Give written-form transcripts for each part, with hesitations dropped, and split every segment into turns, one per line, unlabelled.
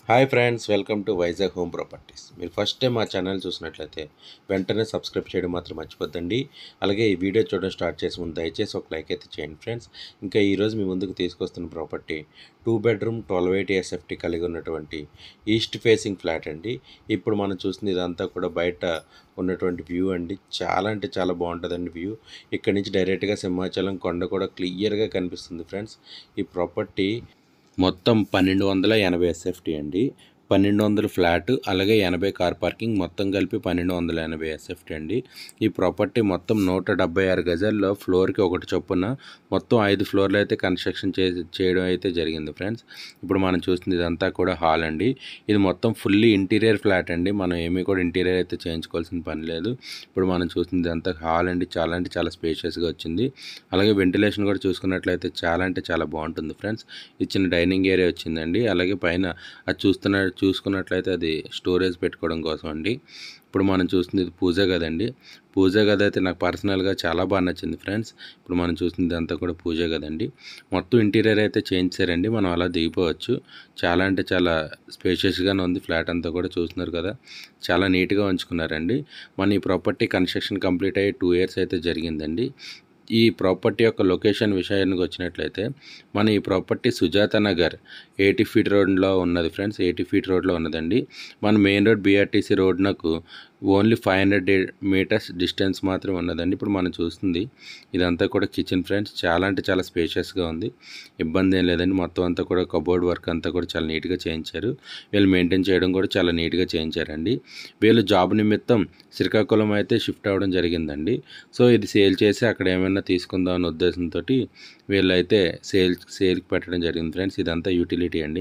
Hi friends, welcome to Vizag home properties. మీరు first time మా channel చూసినట్లయితే వెంటనే సబ్స్క్రైబ్ చేయడం మాత్రం మర్చిపోద్దండి. అలాగే ఈ వీడియో చూడడం స్టార్ట్ చేసే ముందు దయచేసి ఒక లైక్ అయితే చేయండి ఫ్రెండ్స్. ఇంకా ఈరోజు మీ ముందుకు తీసుకొస్తున్న ప్రాపర్టీ 2 బెడ్రూమ్ 1280 ఎస్ఎఫ్టీ కలిగి ఉన్నటువంటి ఈస్ట్ ఫేసింగ్ ఫ్లాట్ అండి. ఇప్పుడు మనం చూస్తుంది ఇదంతా కూడా బయట ఉన్నటువంటి వ్యూ అండి. చాలా అంటే చాలా బాగుంటుందండి వ్యూ. ఇక్కడ నుంచి డైరెక్ట్గా సింహాచలం కొండ కూడా క్లియర్గా కనిపిస్తుంది ఫ్రెండ్స్. ఈ ప్రాపర్టీ మొత్తం 1280 ఎస్ఎఫ్టీ అండి. 1200 ఫ్లాట్, అలాగే 80 కార్ పార్కింగ్, మొత్తం కలిపి 1280 ఎస్ఎఫ్టీ అండి. ఈ ప్రాపర్టీ మొత్తం 176 గజాల్లో ఫ్లోర్కి ఒకటి చొప్పున మొత్తం 5 ఫ్లోర్లు అయితే కన్స్ట్రక్షన్ చేయడం అయితే జరిగింది ఫ్రెండ్స్. ఇప్పుడు మనం చూస్తుంది ఇదంతా కూడా హాల్ అండి. ఇది మొత్తం ఫుల్లీ ఇంటీరియర్ ఫ్లాట్ అండి. మనం ఏమీ కూడా ఇంటీరియర్ అయితే చేయించుకోవాల్సిన పని లేదు. ఇప్పుడు మనం చూస్తుంది ఇదంతా హాల్ అండి. చాలా అంటే చాలా స్పేషియస్గా వచ్చింది. అలాగే వెంటిలేషన్ కూడా చూసుకున్నట్లయితే చాలా అంటే చాలా బాగుంటుంది ఫ్రెండ్స్. ఇది చిన్న డైనింగ్ ఏరియా వచ్చిందండి. అలాగే పైన అది చూసుకున్నట్లయితే అది స్టోరేజ్ పెట్టుకోవడం కోసం అండి. ఇప్పుడు మనం చూస్తుంది ఇది పూజా గది అండి. పూజా గది అయితే నాకు పర్సనల్గా చాలా బాగా నచ్చింది ఫ్రెండ్స్. ఇప్పుడు మనం చూస్తుంది అంతా కూడా పూజా గది అండి. మొత్తం ఇంటీరియర్ అయితే చేయించారండి. మనం అలా దిగిపోవచ్చు. చాలా అంటే చాలా స్పేషియస్గానే ఉంది. ఫ్లాట్ అంతా కూడా చూస్తున్నారు కదా, చాలా నీట్గా ఉంచుకున్నారండి. మన ఈ ప్రాపర్టీ కన్స్ట్రక్షన్ కంప్లీట్ అయ్యి 2 ఇయర్స్ అయితే జరిగిందండి. ఈ ప్రాపర్టీ యొక్క లొకేషన్ విషయానికి వచ్చినట్లయితే మన ఈ ప్రాపర్టీ సుజాత నగర్ 80 ఫీట్ రోడ్లో ఉన్నది ఫ్రెండ్స్. 80 ఫీట్ రోడ్లో ఉన్నదండి. మన మెయిన్ రోడ్ BRTC రోడ్ నాకు ఓన్లీ 500 మీటర్స్ డిస్టెన్స్ మాత్రమే ఉన్నదండి. ఇప్పుడు మనం చూస్తుంది ఇదంతా కూడా కిచెన్ ఫ్రెండ్స్. చాలా అంటే చాలా స్పేషియస్గా ఉంది. ఇబ్బంది ఏం లేదండి. మొత్తం అంతా కూడా కబోర్డ్ వర్క్ అంతా కూడా చాలా నీట్గా చేయించారు. వీళ్ళు మెయింటైన్ చేయడం కూడా చాలా నీట్గా చేయించారండి. వీళ్ళు జాబ్ నిమిత్తం శ్రీకాకుళం అయితే షిఫ్ట్ అవ్వడం జరిగిందండి. సో ఇది సేల్ చేసి అక్కడ ఏమైనా తీసుకుందాం అనే ఉద్దేశంతో వీళ్ళైతే సేల్కి పెట్టడం జరిగింది ఫ్రెండ్స్. ఇదంతా యూటిలిటీ అండి.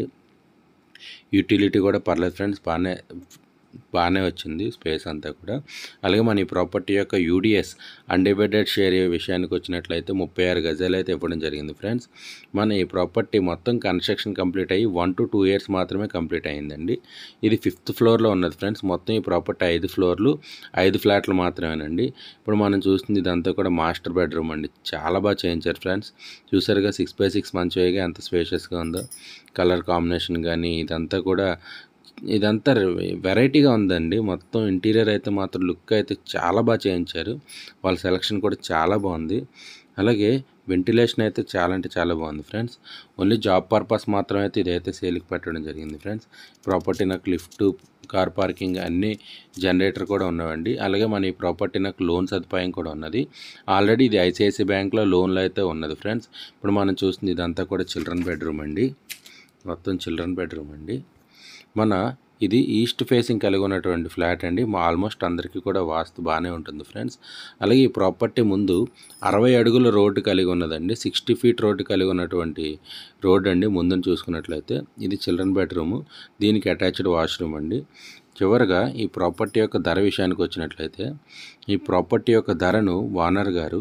యూటిలిటీ కూడా పర్లేదు ఫ్రెండ్స్, బాగానే వచ్చింది స్పేస్ అంతా కూడా. అలాగే మన ఈ ప్రాపర్టీ యొక్క UDS అన్డివైడెడ్ షేర్ విషయానికి వచ్చినట్లయితే 36 గజాలు అయితే ఇవ్వడం జరిగింది ఫ్రెండ్స్. మన ఈ ప్రాపర్టీ మొత్తం కన్స్ట్రక్షన్ కంప్లీట్ అయ్యి 1 to 2 ఇయర్స్ మాత్రమే కంప్లీట్ అయ్యిందండి. ఇది 5th ఫ్లోర్లో ఉన్నది ఫ్రెండ్స్. మొత్తం ఈ ప్రాపర్టీ 5 ఫ్లోర్లు 5 ఫ్లాట్లు మాత్రమేనండి. ఇప్పుడు మనం చూస్తుంది ఇదంతా కూడా మాస్టర్ బెడ్రూమ్ అండి. చాలా బాగా చేయించారు ఫ్రెండ్స్. చూసారుగా 6x6 మంచిగా ఎంత స్పేషియస్గా ఉందో. కలర్ కాంబినేషన్ కానీ ఇదంతా వెరైటీగా ఉందండి. మొత్తం ఇంటీరియర్ అయితే మాత్రం లుక్ అయితే చాలా బాగా చేయించారు. వాళ్ళ సెలక్షన్ కూడా చాలా బాగుంది. అలాగే వెంటిలేషన్ అయితే చాలా అంటే చాలా బాగుంది ఫ్రెండ్స్. ఓన్లీ జాబ్ పర్పస్ మాత్రం అయితే ఇదైతే సేల్కి పెట్టడం జరిగింది ఫ్రెండ్స్. ప్రాపర్టీ నాకు లిఫ్ట్, కార్ పార్కింగ్ అన్నీ, జనరేటర్ కూడా ఉన్నవండి. అలాగే మన ఈ ప్రాపర్టీ నాకు లోన్ సదుపాయం కూడా ఉన్నది. ఆల్రెడీ ఇది ICICI బ్యాంక్లో లోన్లో అయితే ఉన్నది ఫ్రెండ్స్. ఇప్పుడు మనం చూస్తుంది ఇదంతా కూడా చిల్డ్రన్ బెడ్రూమ్ అండి. మొత్తం చిల్డ్రన్ బెడ్రూమ్ అండి. ఇది ఈస్ట్ ఫేసింగ్ కలిగి ఉన్నటువంటి ఫ్లాట్ అండి. ఆల్మోస్ట్ అందరికీ కూడా వాస్తు బాగానే ఉంటుంది ఫ్రెండ్స్. అలాగే ఈ ప్రాపర్టీ ముందు 60 అడుగుల రోడ్డు కలిగి ఉన్నదండి. 60 ఫీట్ రోడ్డు కలిగి ఉన్నటువంటి రోడ్ అండి. ముందుని చూసుకున్నట్లయితే ఇది చిల్డ్రన్ బెడ్రూము, దీనికి అటాచ్డ్ వాష్రూమ్ అండి. చివరగా ఈ ప్రాపర్టీ యొక్క ధర విషయానికి వచ్చినట్లయితే ఈ ప్రాపర్టీ యొక్క ధరను ఓనర్ గారు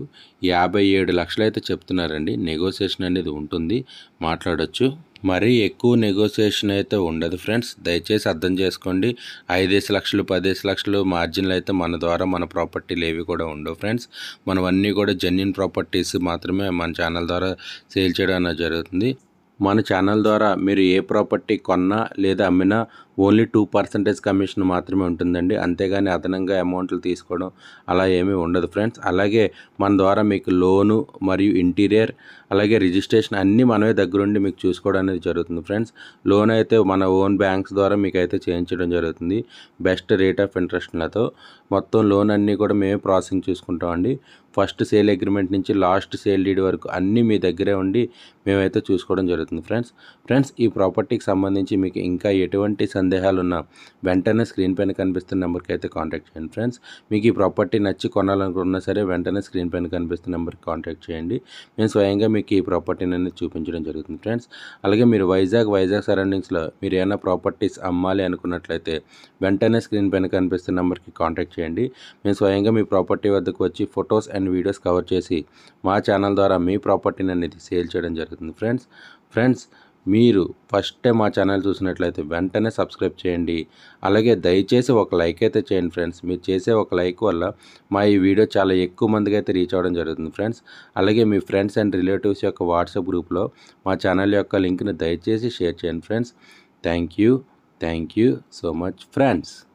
57 లక్షలు అయితే చెప్తున్నారండి. నెగోసియేషన్ అనేది ఉంటుంది, మాట్లాడొచ్చు. మరీ ఎక్కువ నెగోసియేషన్ అయితే ఉండదు ఫ్రెండ్స్. దయచేసి అర్థం చేసుకోండి. 5 లక్షలు 10 లక్షలు మార్జిన్లు అయితే మన ద్వారా మన ప్రాపర్టీలు ఏవి కూడా ఉండవు ఫ్రెండ్స్. మనవన్నీ కూడా జెన్యూన్ ప్రాపర్టీస్ మాత్రమే మన ఛానల్ ద్వారా సేల్ చేయడం అనేది జరుగుతుంది. మన ఛానల్ ద్వారా మీరు ఏ ప్రాపర్టీ కొన్నా లేదా అమ్మినా ఓన్లీ 2% కమిషన్ మాత్రమే ఉంటుందండి. అంతేగాని అదనంగా అమౌంట్లు తీసుకోవడం అలా ఏమీ ఉండదు ఫ్రెండ్స్. అలాగే మన ద్వారా మీకు లోను మరియు ఇంటీరియర్ అలాగే రిజిస్ట్రేషన్ అన్నీ మనమే దగ్గరుండి మీకు చూసుకోవడం అనేది జరుగుతుంది ఫ్రెండ్స్. లోన్ అయితే మన ఓన్ బ్యాంక్స్ ద్వారా మీకు అయితే చేయించడం జరుగుతుంది బెస్ట్ రేట్ ఆఫ్ ఇంట్రెస్ట్లతో. మొత్తం లోన్ అన్నీ కూడా మేమే ప్రాసెసింగ్ చూసుకుంటామండి. ఫస్ట్ సేల్ అగ్రిమెంట్ నుంచి లాస్ట్ సేల్ డీడ్ వరకు అన్నీ మీ దగ్గరే ఉండి మేమైతే చూసుకోవడం జరుగుతుంది ఫ్రెండ్స్. ఈ ప్రాపర్టీకి సంబంధించి మీకు ఇంకా ఎటువంటి సందేహాలు ఉన్నా వెంటనే స్క్రీన్ పైన కనిపిస్తున్న నెంబర్కి అయితే కాంటాక్ట్ చేయండి ఫ్రెండ్స్. మీకు ఈ ప్రాపర్టీ నచ్చి కొనాలనుకున్నా సరే వెంటనే స్క్రీన్ పైన కనిపిస్తున్న నెంబర్కి కాంటాక్ట్ చేయండి. మేము స్వయంగా మీకు ఈ ప్రాపర్టీని అనేది చూపించడం జరుగుతుంది ఫ్రెండ్స్. అలాగే మీరు వైజాగ్ సరౌండింగ్స్లో మీరు ఏమైనా ప్రాపర్టీస్ అమ్మాలి అనుకున్నట్లయితే వెంటనే స్క్రీన్ పైన కనిపిస్తున్న నెంబర్కి కాంటాక్ట్ చేయండి. మేము స్వయంగా మీ ప్రాపర్టీ వద్దకు వచ్చి ఫొటోస్ అండ్ వీడియోస్ కవర్ చేసి మా ఛానల్ ద్వారా మీ ప్రాపర్టీని అనేది సేల్ చేయడం జరుగుతుంది ఫ్రెండ్స్. మీరు ఫస్ట్ టైం మా ఛానల్ చూసినట్లయితే వెంటనే సబ్స్క్రైబ్ చేయండి. అలాగే దయచేసి ఒక లైక్ అయితే చేయండి ఫ్రెండ్స్. మీరు చేసే ఒక లైక్ వల్ల మా ఈ వీడియో చాలా ఎక్కువ మందికి అయితే రీచ్ అవ్వడం జరుగుతుంది ఫ్రెండ్స్. అలాగే మీ ఫ్రెండ్స్ అండ్ రిలేటివ్స్ యొక్క వాట్సాప్ గ్రూప్లో మా ఛానల్ యొక్క లింక్ని దయచేసి షేర్ చేయండి friends. Thank you. Thank you so much friends.